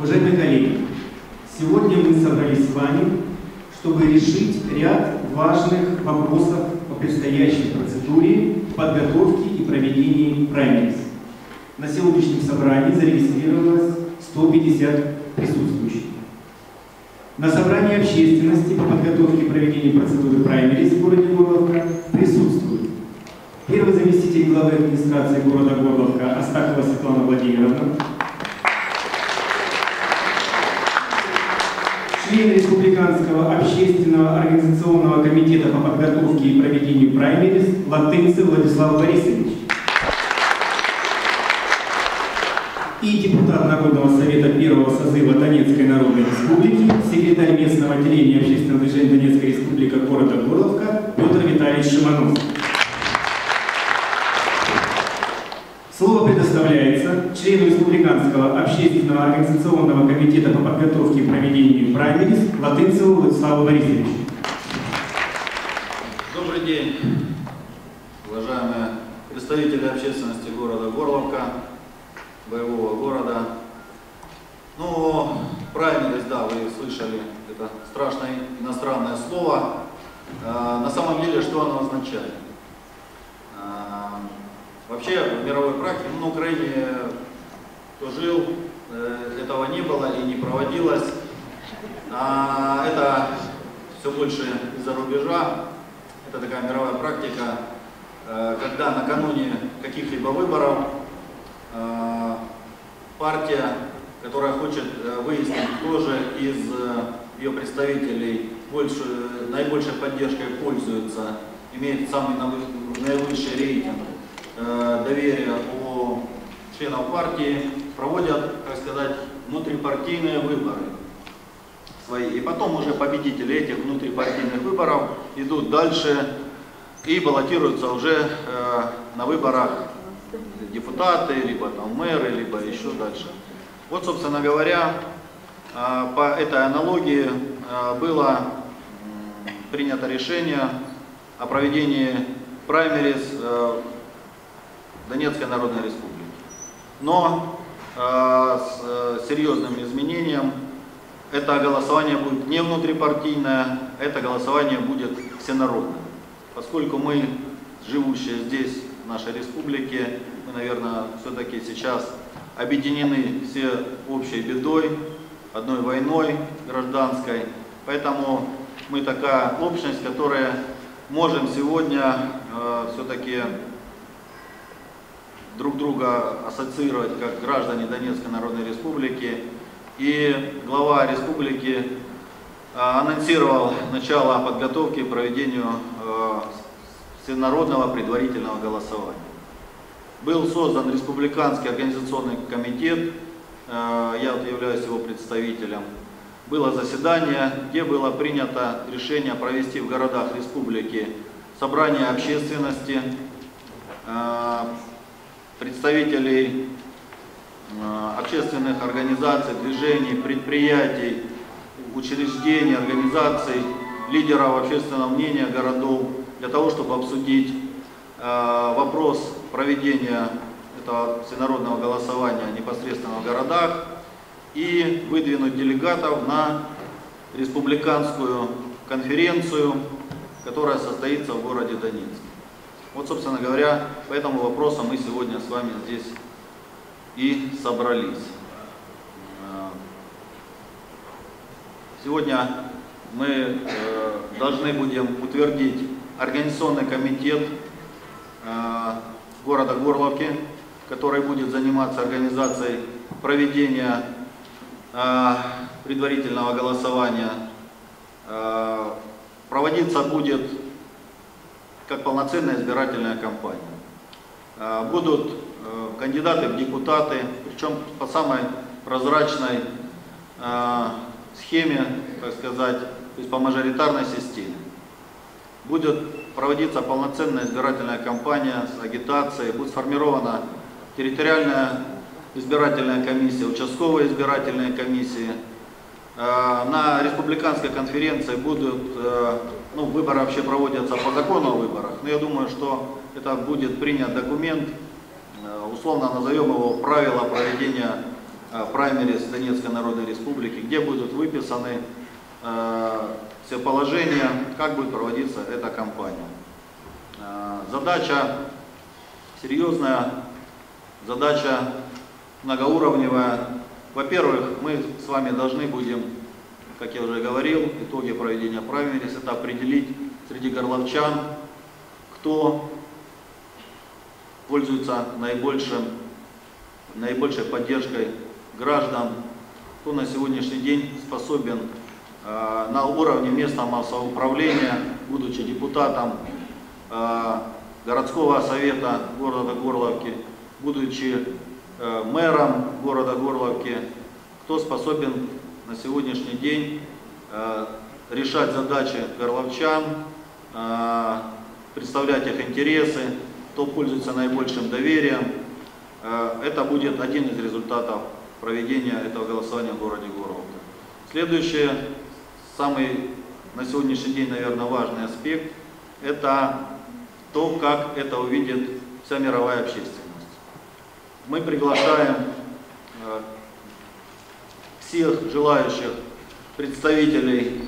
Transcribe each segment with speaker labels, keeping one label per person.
Speaker 1: Уважаемые коллеги, сегодня мы собрались с вами, чтобы решить ряд важных вопросов по предстоящей процедуре подготовки и проведения праймериз. На сегодняшнем собрании зарегистрировалось 150 присутствующих. На собрании общественности по подготовке и проведению процедуры праймериз в городе Горловка присутствует первый заместитель главы администрации города Горловка Астахова Светлана Владимировна, член Республиканского общественного организационного комитета по подготовке и проведению праймериз Латынцев Владислав Борисович и депутат Народного совета первого созыва Донецкой Народной Республики, секретарь местного отделения общественного движения Донецкой Республики города Горловка Петр Витальевич Шимановский. Слово предоставляется члену Республиканского общественного организационного комитета по подготовке и проведению праймериз Латынцеву Владиславу Борисовичу.
Speaker 2: Добрый день, уважаемые представители общественности города Горловка, боевого города. Ну, праймериз, да, вы слышали, это страшное иностранное слово. На самом деле, что оно означает? Вообще, в мировой практике, на Украине, кто жил, этого не было и не проводилось. Это все больше из-за рубежа. Это такая мировая практика, когда накануне каких-либо выборов партия, которая хочет выяснить, кто же из ее представителей наибольшей поддержкой пользуется, имеет самый наивысший рейтинг доверия у членов партии, проводят, так сказать, внутрипартийные выборы свои. И потом уже победители этих внутрипартийных выборов идут дальше и баллотируются уже на выборах депутаты, либо там мэры, либо еще дальше. Вот, собственно говоря, по этой аналогии было принято решение о проведении праймериз Донецкой Народной Республики. Но с серьезным изменением это голосование будет не внутрипартийное, это голосование будет всенародное. Поскольку мы, живущие здесь, в нашей республике, мы, наверное, все-таки сейчас объединены все общей бедой, одной войной гражданской. Поэтому мы такая общность, которая можем сегодня все-таки друг друга ассоциировать как граждане Донецкой Народной Республики. И глава республики анонсировал начало подготовки и проведению всенародного предварительного голосования. Был создан Республиканский организационный комитет, я вот являюсь его представителем. Было заседание, где было принято решение провести в городах республики собрание общественности, представителей общественных организаций, движений, предприятий, учреждений, организаций, лидеров общественного мнения городов, для того, чтобы обсудить вопрос проведения этого всенародного голосования непосредственно в городах и выдвинуть делегатов на республиканскую конференцию, которая состоится в городе Донецке. Вот, собственно говоря, по этому вопросу мы сегодня с вами здесь и собрались. Сегодня мы должны будем утвердить организационный комитет города Горловки, который будет заниматься организацией проведения предварительного голосования. Проводиться будет как полноценная избирательная кампания. Будут кандидаты в депутаты, причем по самой прозрачной схеме, так сказать, то есть по мажоритарной системе. Будет проводиться полноценная избирательная кампания с агитацией, будет сформирована территориальная избирательная комиссия, участковые избирательные комиссии. На республиканской конференции будут, выборы вообще проводятся по закону о выборах, но я думаю, что это будет принят документ, условно назовем его правила проведения праймерис Донецкой Народной Республики, где будут выписаны все положения, как будет проводиться эта кампания. Задача серьезная, задача многоуровневая. Во-первых, мы с вами должны будем, как я уже говорил, итоги проведения праймерис, это определить среди горловчан, кто пользуется наибольшей поддержкой граждан, кто на сегодняшний день способен на уровне местного самоуправления, будучи депутатом городского совета города Горловки, будучи мэром города Горловки, кто способен на сегодняшний день решать задачи горловчан, представлять их интересы, кто пользуется наибольшим доверием. Это будет один из результатов проведения этого голосования в городе Горловка. Следующий, самый на сегодняшний день, наверное, важный аспект, это то, как это увидит вся мировая общественность. Мы приглашаем всех желающих представителей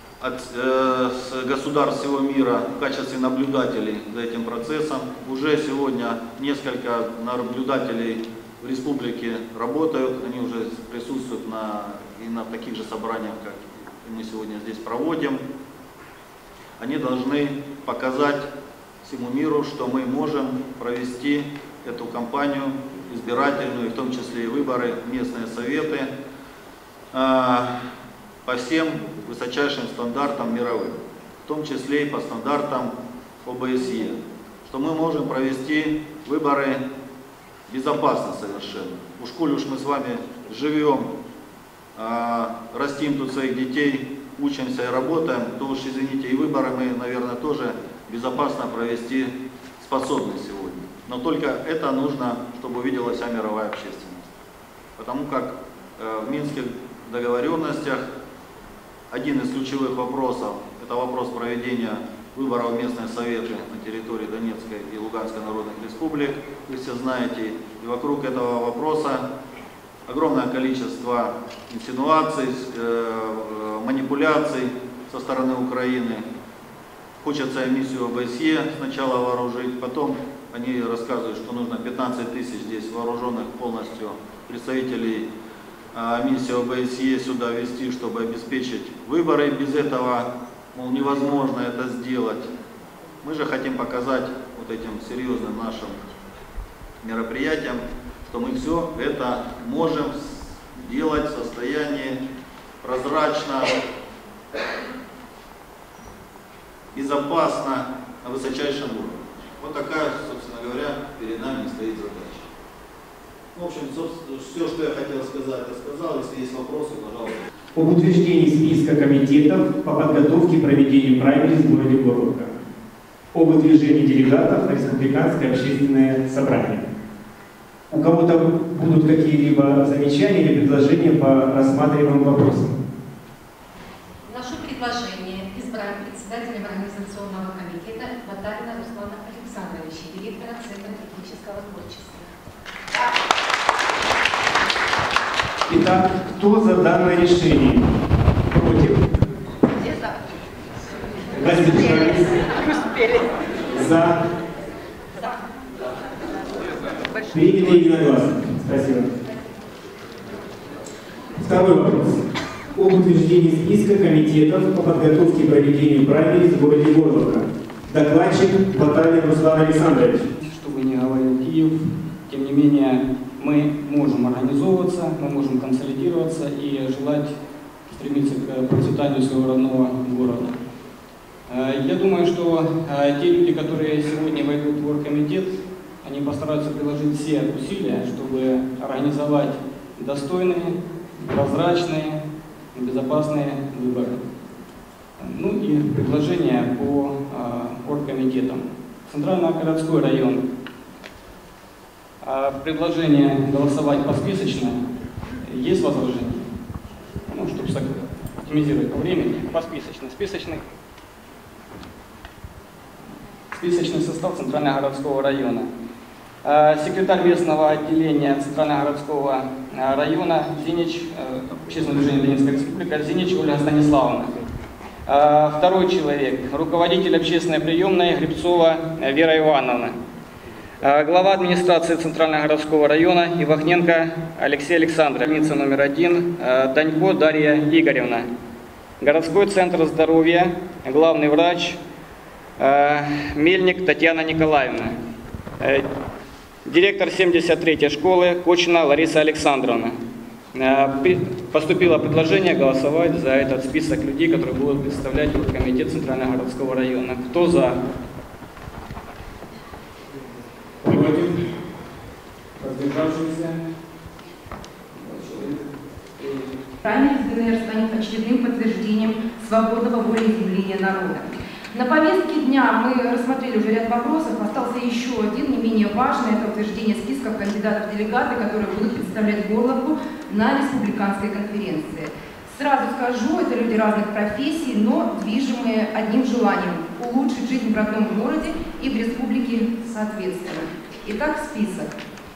Speaker 2: с государств всего мира в качестве наблюдателей за этим процессом. Уже сегодня несколько наблюдателей в республике работают, они уже присутствуют и на таких же собраниях, как мы сегодня здесь проводим. Они должны показать всему миру, что мы можем провести эту кампанию избирательную, в том числе и выборы в местные советы, по всем высочайшим стандартам мировым, в том числе и по стандартам ОБСЕ, что мы можем провести выборы безопасно совершенно. Уж мы с вами живем, растим тут своих детей, учимся и работаем, то уж, извините, и выборы мы, наверное, тоже безопасно провести способны сегодня. Но только это нужно, чтобы увидела вся мировая общественность. Потому как в Минских договоренностях один из ключевых вопросов – это вопрос проведения выборов в местные советы на территории Донецкой и Луганской народных республик. Вы все знаете, и вокруг этого вопроса огромное количество инсинуаций, манипуляций со стороны Украины. Хочется миссию ОБСЕ сначала вооружить, потом они рассказывают, что нужно 15 тысяч здесь вооруженных полностью представителей миссии ОБСЕ сюда вести, чтобы обеспечить выборы. Без этого, мол, невозможно это сделать. Мы же хотим показать вот этим серьезным нашим мероприятиям, что мы все это можем делать в состоянии прозрачно, безопасно, на высочайшем уровне. Вот такая, собственно говоря, перед нами стоит задача. В общем, все, что я хотел сказать, я сказал. Если есть вопросы, пожалуйста.
Speaker 1: Об утверждении списка комитетов по подготовке и проведению праймерис в городе Горловка. Об выдвижении делегатов на республиканское общественное собрание. У кого-то будут какие-либо замечания или предложения по рассматриваемым вопросам?
Speaker 3: Вношу предложение избрать председателем организационного комитета Баталина Руслана Александровича, директора Центра технического творчества.
Speaker 1: Итак, кто за данное решение? Против?
Speaker 3: Где за?
Speaker 1: Воздержались? За? Принято единогласно. Спасибо. Второй вопрос. Об утверждении списка комитетов по подготовке и проведению праймерис в городе Горловка. Докладчик Баталин Руслан Александрович.
Speaker 4: Чтобы не говорил Киев, тем не менее мы можем организовываться, мы можем консолидироваться и желать стремиться к процветанию своего родного города. Я думаю, что те люди, которые сегодня войдут в оргкомитет, они постараются приложить все усилия, чтобы организовать достойные, прозрачные, безопасные выборы. Ну и предложения по оргкомитетам. Центрально-городской район. Предложение голосовать посписочно. Есть возражения? Ну, чтобы оптимизировать по времени. Посписочно. Списочный состав Центрально-городского района. Секретарь местного отделения Центрально-городского района Зинич, общественное движение Донецкая республика, Зинич Ольга Станиславовна. Второй человек, руководитель общественной приемной Гребцова Вера Ивановна. Глава администрации Центрального городского района Ивахненко Алексей Александрович. Больница номер 1 Данько Дарья Игоревна. Городской центр здоровья, главный врач Мельник Татьяна Николаевна. Директор 73-й школы Кочина Лариса Александровна. Поступило предложение голосовать за этот список людей, которые будут представлять комитет Центрального городского района. Кто за? Против? Воздержавшиеся?
Speaker 5: Ранее ДНР станет очередным подтверждением свободного волеизъявления народа. На повестке дня мы рассмотрели уже ряд вопросов, остался еще один, не менее важный, это утверждение списков кандидатов в делегаты, которые будут представлять Горловку на республиканской конференции. Сразу скажу, это люди разных профессий, но движимые одним желанием – улучшить жизнь в родном городе и в республике соответственно. Итак, список.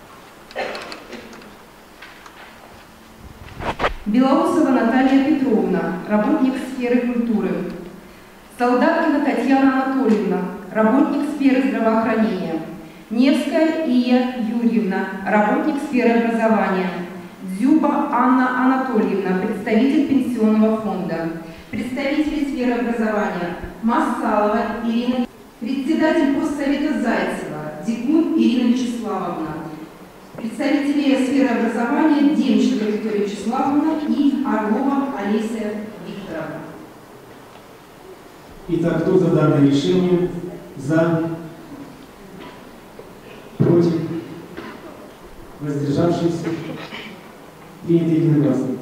Speaker 5: Белоусова Наталья Петровна, работник сферы культуры. Солдаткина Татьяна Анатольевна, работник сферы здравоохранения. Невская Ия Юрьевна, работник сферы образования. Дзюба Анна Анатольевна, представитель пенсионного фонда. Представители сферы образования Масалова Ирина, председатель постсовета Зайцева, Дикун Ирина Вячеславовна. Представители сферы образования Демченко Виктория Вячеславовна и Орлова Олеся Викторовна.
Speaker 1: Итак, кто за данное решение? За? Против? Воздержавшиеся? Принято единогласно.